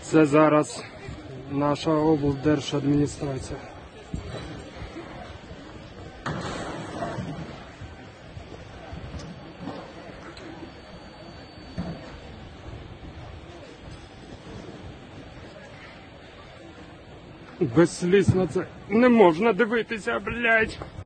Це зараз наша облдержадміністрація. Без сліз на це не можна дивитися, блядь.